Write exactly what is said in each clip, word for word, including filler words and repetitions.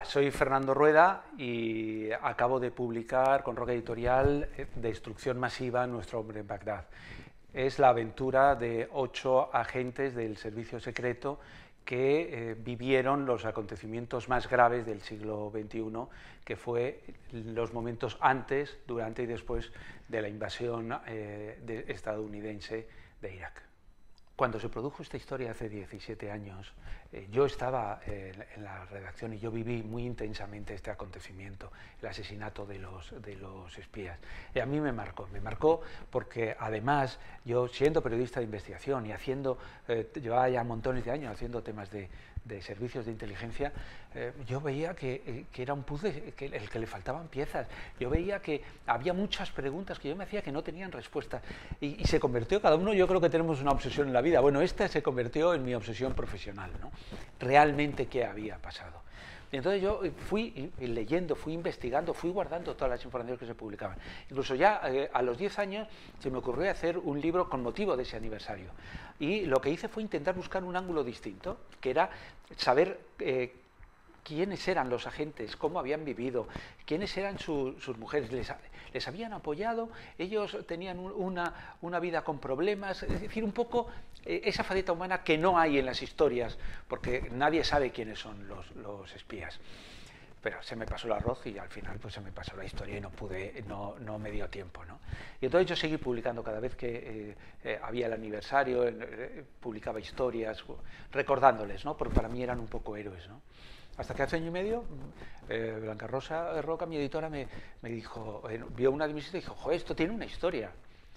soy Fernando Rueda y acabo de publicar con Roca Editorial Destrucción Masiva, nuestro hombre en Bagdad. Es la aventura de ocho agentes del servicio secreto que eh, vivieron los acontecimientos más graves del siglo veintiuno, que fue los momentos antes, durante y después de la invasión eh, de estadounidense de Irak. Cuando se produjo esta historia hace diecisiete años, eh, yo estaba eh, en la redacción y yo viví muy intensamente este acontecimiento, el asesinato de los, de los espías. Y a mí me marcó, me marcó porque además yo, siendo periodista de investigación y haciendo, eh, llevaba ya montones de años haciendo temas de, de servicios de inteligencia, eh, yo veía que, eh, que era un puzzle, que, el que le faltaban piezas. Yo veía que había muchas preguntas que yo me hacía que no tenían respuesta. Y, y se convirtió, cada uno, yo creo que tenemos una obsesión en la vida. Bueno, esta se convirtió en mi obsesión profesional, ¿no? Realmente, ¿qué había pasado? Y entonces yo fui leyendo, fui investigando, fui guardando todas las informaciones que se publicaban. Incluso ya eh, a los diez años se me ocurrió hacer un libro con motivo de ese aniversario. Y lo que hice fue intentar buscar un ángulo distinto, que era saber eh, quiénes eran los agentes, cómo habían vivido, quiénes eran su, sus mujeres, les, les habían apoyado, ellos tenían un, una, una vida con problemas, es decir, un poco eh, esa faceta humana que no hay en las historias, porque nadie sabe quiénes son los, los espías. Pero se me pasó el arroz y al final pues se me pasó la historia y no pude, no, no me dio tiempo, ¿no? Y entonces yo seguí publicando cada vez que eh, eh, había el aniversario, eh, publicaba historias, recordándoles, ¿no? Porque para mí eran un poco héroes, ¿no? Hasta que hace año y medio, eh, Blanca Rosa Roca, mi editora, me, me dijo, eh, vio una de mis historias y dijo, joder, esto tiene una historia.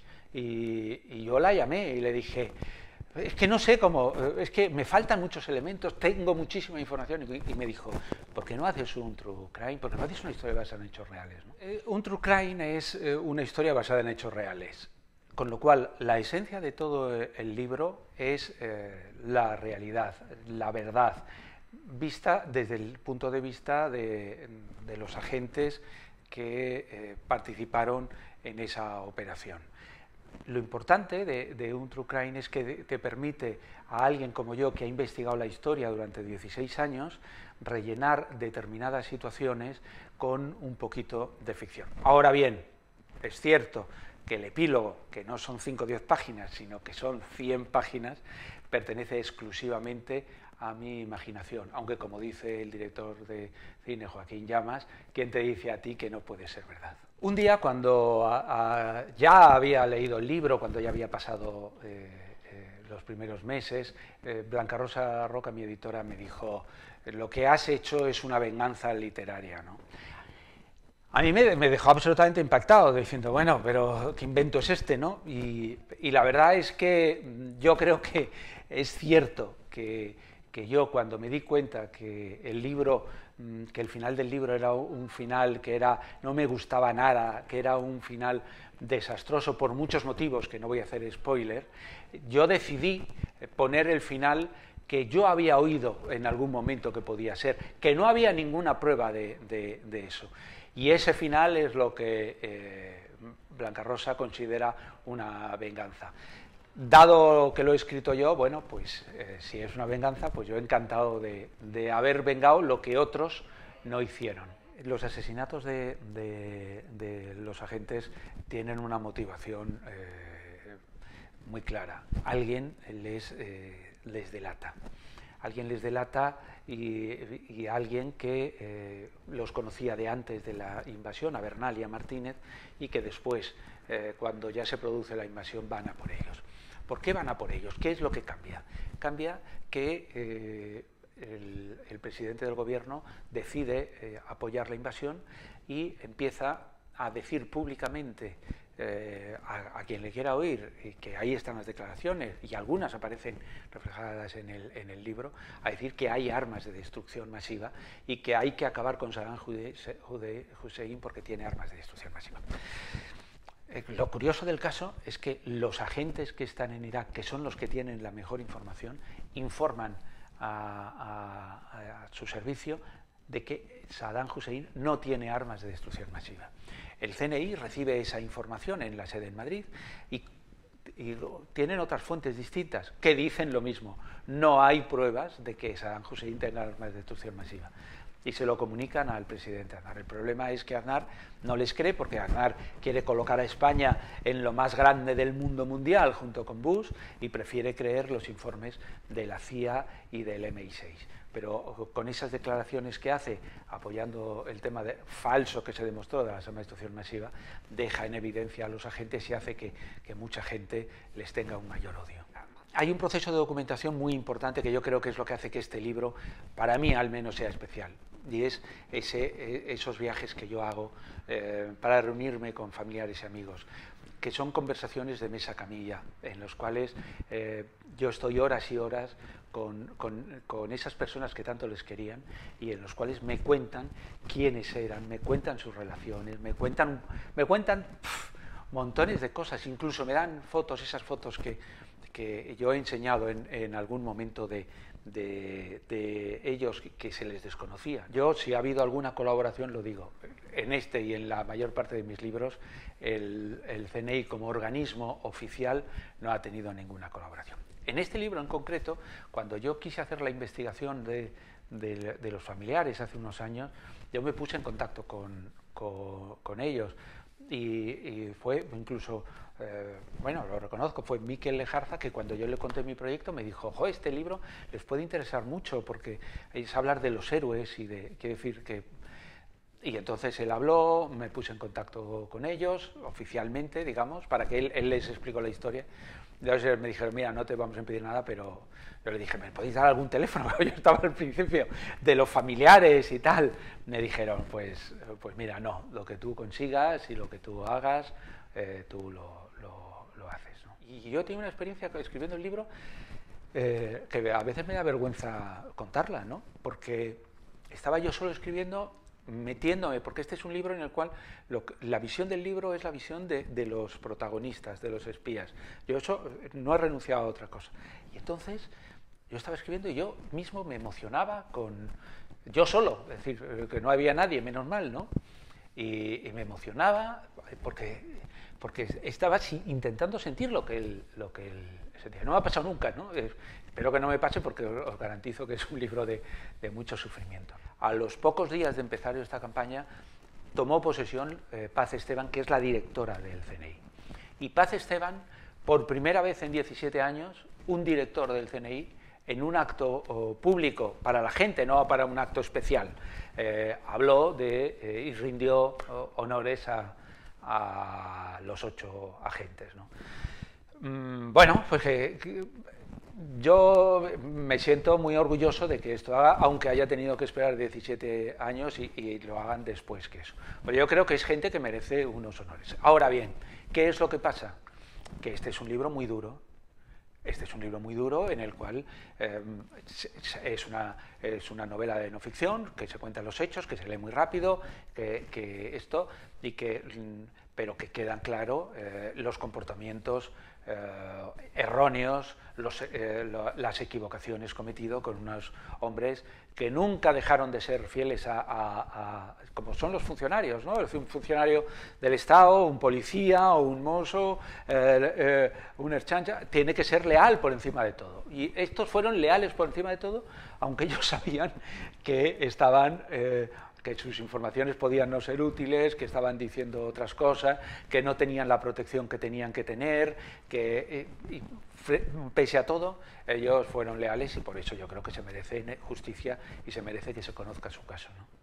Y, y yo la llamé y le dije, es que no sé cómo, es que me faltan muchos elementos, tengo muchísima información. Y, y me dijo, ¿por qué no haces un true crime? ¿Por qué no haces una historia basada en hechos reales? ¿No? Eh, un true crime es eh, una historia basada en hechos reales. Con lo cual, la esencia de todo el libro es eh, la realidad, la verdad, vista desde el punto de vista de, de los agentes que eh, participaron en esa operación. Lo importante de, de un true crime es que te permite a alguien como yo, que ha investigado la historia durante dieciséis años, rellenar determinadas situaciones con un poquito de ficción. Ahora bien, es cierto que el epílogo, que no son cinco o diez páginas, sino que son cien páginas, pertenece exclusivamente a mi imaginación, aunque como dice el director de cine Joaquín Llamas, ¿quién te dice a ti que no puede ser verdad? Un día, cuando a, a, ya había leído el libro, cuando ya había pasado eh, eh, los primeros meses, eh, Blanca Rosa Roca, mi editora, me dijo, lo que has hecho es una venganza literaria, ¿no? A mí me, me dejó absolutamente impactado, diciendo, bueno, pero ¿qué invento es este, no? Y, y la verdad es que yo creo que es cierto que, que yo, cuando me di cuenta que el libro, que el final del libro era un final que era, no me gustaba nada, que era un final desastroso por muchos motivos, que no voy a hacer spoiler, yo decidí poner el final que yo había oído en algún momento que podía ser, que no había ninguna prueba de, de, de eso. Y ese final es lo que eh, Blanca Rosa considera una venganza. Dado que lo he escrito yo, bueno, pues eh, si es una venganza, pues yo encantado de, de haber vengado lo que otros no hicieron. Los asesinatos de, de, de los agentes tienen una motivación eh, muy clara. Alguien les, eh, les delata. Alguien les delata y, y alguien que eh, los conocía de antes de la invasión, a Bernal y a Martínez, y que después, eh, cuando ya se produce la invasión, van a por ellos. ¿Por qué van a por ellos? ¿Qué es lo que cambia? Cambia que eh, el, el presidente del gobierno decide eh, apoyar la invasión y empieza a decir públicamente eh, a, a quien le quiera oír, y que ahí están las declaraciones, y algunas aparecen reflejadas en el, en el libro, a decir que hay armas de destrucción masiva y que hay que acabar con Saddam Hussein porque tiene armas de destrucción masiva. Lo curioso del caso es que los agentes que están en Irak, que son los que tienen la mejor información, informan a, a, a su servicio de que Saddam Hussein no tiene armas de destrucción masiva. El C N I recibe esa información en la sede en Madrid y, y tienen otras fuentes distintas que dicen lo mismo. No hay pruebas de que Saddam Hussein tenga armas de destrucción masiva. y se lo comunican al presidente Aznar. El problema es que Aznar no les cree, porque Aznar quiere colocar a España en lo más grande del mundo mundial junto con Bush, y prefiere creer los informes de la C I A y del M I seis. Pero con esas declaraciones que hace, apoyando el tema de, falso que se demostró de la armas de destrucción masiva, deja en evidencia a los agentes y hace que, que mucha gente les tenga un mayor odio. Hay un proceso de documentación muy importante que yo creo que es lo que hace que este libro, para mí al menos, sea especial, y es ese, esos viajes que yo hago eh, para reunirme con familiares y amigos, que son conversaciones de mesa camilla, en los cuales eh, yo estoy horas y horas con, con, con esas personas que tanto les querían, y en los cuales me cuentan quiénes eran, me cuentan sus relaciones, me cuentan, me cuentan pff, montones de cosas, incluso me dan fotos, esas fotos que, que yo he enseñado en, en algún momento de, de, de ellos que, que se les desconocía. Yo, si ha habido alguna colaboración, lo digo, en este y en la mayor parte de mis libros, el, el C N I como organismo oficial no ha tenido ninguna colaboración. En este libro en concreto, cuando yo quise hacer la investigación de, de, de los familiares hace unos años, yo me puse en contacto con, con, con ellos, y, y fue incluso, eh, bueno, lo reconozco, fue Miquel Lejarza, que cuando yo le conté mi proyecto me dijo: jo, este libro les puede interesar mucho porque es hablar de los héroes y de, quiero decir que... Y entonces él habló, me puse en contacto con ellos, oficialmente, digamos, para que él, él les explicó la historia. Entonces me dijeron: mira, no te vamos a impedir nada, pero yo le dije: ¿me podéis dar algún teléfono? Yo estaba al principio de los familiares y tal. Me dijeron: pues, pues mira, no, lo que tú consigas y lo que tú hagas, eh, tú lo, lo, lo haces, ¿no? Y yo tengo una experiencia escribiendo el libro eh, que a veces me da vergüenza contarla, ¿no? Porque estaba yo solo escribiendo, metiéndome, porque este es un libro en el cual lo, la visión del libro es la visión de, de los protagonistas, de los espías. Yo eso no he renunciado a otra cosa. Y entonces yo estaba escribiendo y yo mismo me emocionaba con... Yo solo, es decir, que no había nadie, menos mal, ¿no? Y, y me emocionaba porque, porque estaba intentando sentir lo que él, lo que él sentía. No me ha pasado nunca, ¿no? Espero que no me pase, porque os garantizo que es un libro de, de mucho sufrimiento. A los pocos días de empezar esta campaña, tomó posesión eh, Paz Esteban, que es la directora del C N I. Y Paz Esteban, por primera vez en diecisiete años, un director del C N I, en un acto oh, público para la gente, no para un acto especial, eh, habló de, eh, y rindió oh, honores a, a los ocho agentes, ¿no? Mm, bueno, pues que, que yo me siento muy orgulloso de que esto haga, aunque haya tenido que esperar diecisiete años y, y lo hagan después que eso. Pero yo creo que es gente que merece unos honores. Ahora bien, ¿qué es lo que pasa? Que este es un libro muy duro. Este es un libro muy duro en el cual eh, es, una, es una novela de no ficción, que se cuentan los hechos, que se lee muy rápido, que, que esto, y que, pero que quedan claros eh, los comportamientos eh, erróneos, los, eh, lo, las equivocaciones cometidas con unos hombres que nunca dejaron de ser fieles a, a, a como son los funcionarios, ¿no? Un funcionario del Estado, un policía o un mozo, eh, eh, un erchancha, tiene que ser leal por encima de todo. Y estos fueron leales por encima de todo, aunque ellos sabían que estaban... Eh, que sus informaciones podían no ser útiles, que estaban diciendo otras cosas, que no tenían la protección que tenían que tener, que y, y, pese a todo, ellos fueron leales, y por eso yo creo que se merece justicia y se merece que se conozca su caso, ¿no?